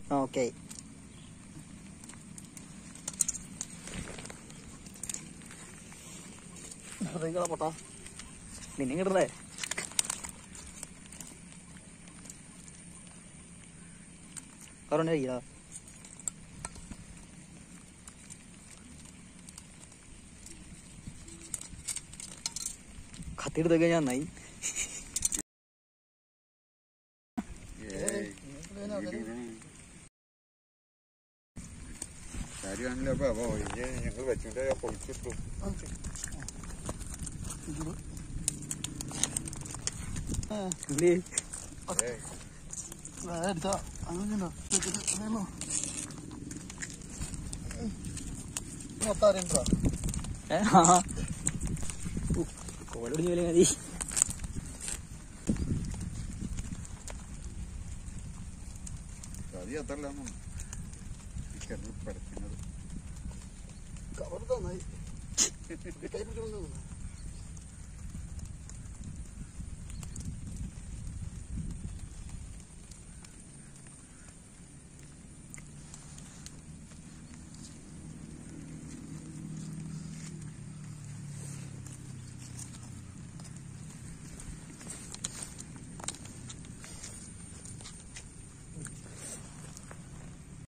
Okay. പൊട്ടാ നിന്നെ കിട്ടതേ current കഴിക്കാ കത്തിയെടുത്തൊക്കെ ഞാൻ നന്നായി. ഞങ്ങൾ വെച്ചിട്ട് പൊളിച്ചിട്ടു. കോലൊടിഞ്ഞ പോലെ മതി. ചതി അത്രല്ല പടക്കുന്നത് കവർ തന്നായി